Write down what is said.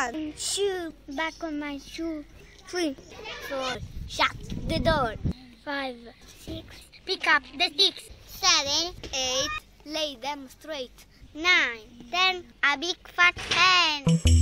1, shoe, back on my shoe. 3, 4, shut the door. 5, 6, pick up the sticks. 7, 8, lay them straight. 9, 10, a big fat hen.